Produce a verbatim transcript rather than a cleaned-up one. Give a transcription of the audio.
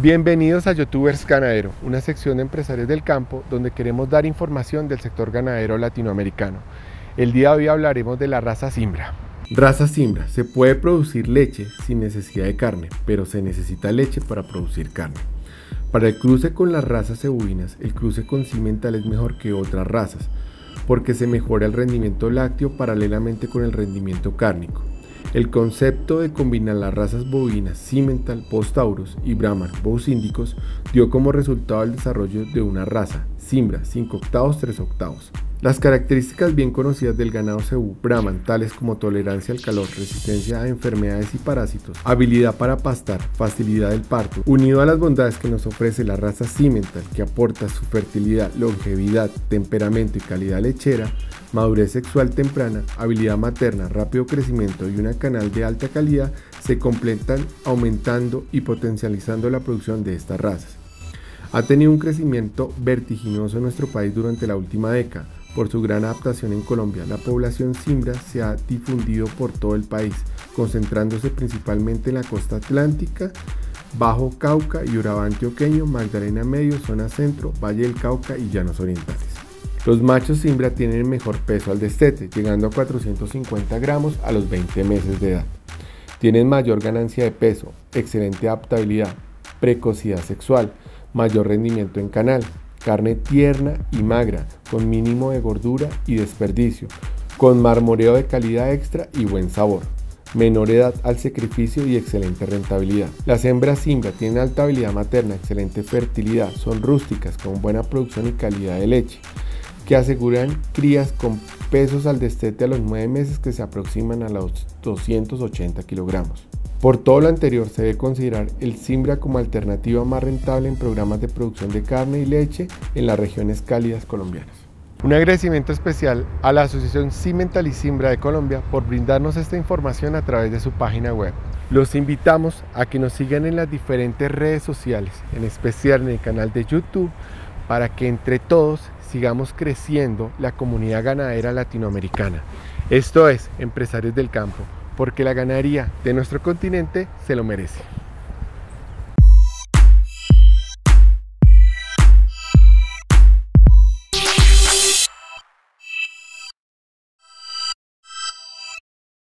Bienvenidos a Youtubers Ganadero, una sección de empresarios del campo donde queremos dar información del sector ganadero latinoamericano. El día de hoy hablaremos de la raza Zimbra. Raza Zimbra: se puede producir leche sin necesidad de carne, pero se necesita leche para producir carne. Para el cruce con las razas cebuinas, el cruce con Simmental es mejor que otras razas, porque se mejora el rendimiento lácteo paralelamente con el rendimiento cárnico. El concepto de combinar las razas bovinas Simmental, Bos taurus y Brahman, Bos indicus, dio como resultado el desarrollo de una raza Zimbra cinco octavos tres octavos. Las características bien conocidas del ganado cebú Brahman, tales como tolerancia al calor, resistencia a enfermedades y parásitos, habilidad para pastar, facilidad del parto, unido a las bondades que nos ofrece la raza Simmental, que aporta su fertilidad, longevidad, temperamento y calidad lechera, madurez sexual temprana, habilidad materna, rápido crecimiento y una canal de alta calidad, se completan aumentando y potencializando la producción de estas razas. Ha tenido un crecimiento vertiginoso en nuestro país durante la última década. Por su gran adaptación en Colombia, la población Zimbra se ha difundido por todo el país, concentrándose principalmente en la costa atlántica, Bajo Cauca y Urabá antioqueño, Magdalena Medio, zona centro, Valle del Cauca y llanos orientales. Los machos Zimbra tienen mejor peso al destete, llegando a cuatrocientos cincuenta gramos a los veinte meses de edad. Tienen mayor ganancia de peso, excelente adaptabilidad, precocidad sexual, mayor rendimiento en canal, carne tierna y magra, con mínimo de gordura y desperdicio, con marmoreo de calidad extra y buen sabor, menor edad al sacrificio y excelente rentabilidad. Las hembras Zimbra tienen alta habilidad materna, excelente fertilidad, son rústicas, con buena producción y calidad de leche, que aseguran crías con pesos al destete a los nueve meses que se aproximan a los doscientos ochenta kilogramos. Por todo lo anterior, se debe considerar el Zimbra como alternativa más rentable en programas de producción de carne y leche en las regiones cálidas colombianas. Un agradecimiento especial a la Asociación Simmental y Zimbra de Colombia por brindarnos esta información a través de su página web. Los invitamos a que nos sigan en las diferentes redes sociales, en especial en el canal de YouTube, para que entre todos sigamos creciendo la comunidad ganadera latinoamericana. Esto es Empresarios del Campo, porque la ganadería de nuestro continente se lo merece.